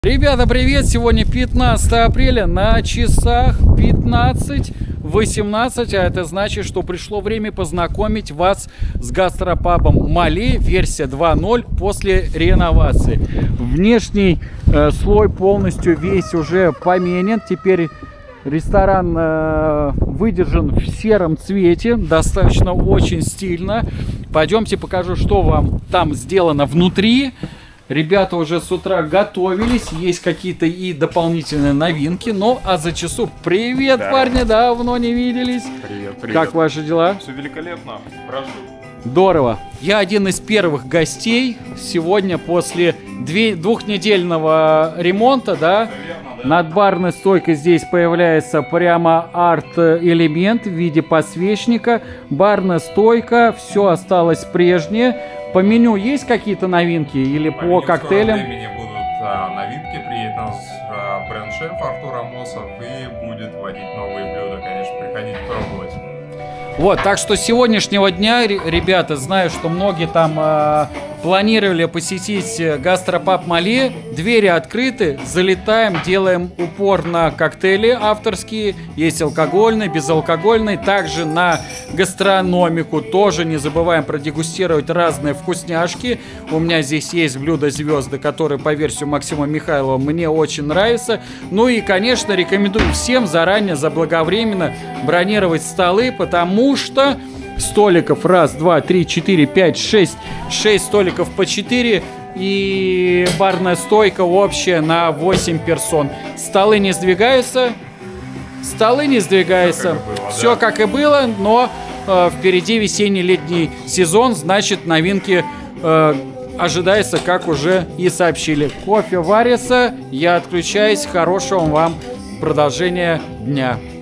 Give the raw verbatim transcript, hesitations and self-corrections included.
Ребята, привет! Сегодня пятнадцатое апреля, на часах пятнадцать восемнадцать, а это значит, что пришло время познакомить вас с гастропабом Мале, версия два ноль после реновации. Внешний э, слой полностью весь уже поменен, теперь ресторан э, выдержан в сером цвете, достаточно очень стильно. Пойдемте покажу, что вам там сделано внутри. Ребята уже с утра готовились, есть какие-то и дополнительные новинки. Ну, а за часу привет, да. Парни, давно не виделись. Привет, привет. Как ваши дела? Все великолепно, прошу. Здорово. Я один из первых гостей сегодня после две, двухнедельного ремонта, да? Верно, да. Над барной стойкой здесь появляется прямо арт-элемент в виде подсвечника. Барная стойка, все осталось прежнее. По меню есть какие-то новинки или по, по коктейлям? По времени будут а, новинки, приедет нас а, бренд-шеф Артур Амосов и будет вводить новые блюда, конечно, приходите пробовать. Вот, так что с сегодняшнего дня, ребята, знаю, что многие там э, планировали посетить гастропаб Мале. Двери открыты, залетаем, делаем упор на коктейли авторские, есть алкогольный, безалкогольный, также на гастрономику, тоже не забываем продегустировать разные вкусняшки. У меня здесь есть блюдо звезды, которые по версии Максима Михайлова мне очень нравятся. Ну и, конечно, рекомендую всем заранее, заблаговременно бронировать столы, потому что столиков раз, два, три, четыре, пять, шесть, шесть столиков по четыре и барная стойка общая на восемь персон. Столы не сдвигаются, столы не сдвигаются, все как и было, но э, впереди весенний-летний сезон, значит новинки э, ожидается, как уже и сообщили. Кофе варится, я отключаюсь, хорошего вам продолжения дня.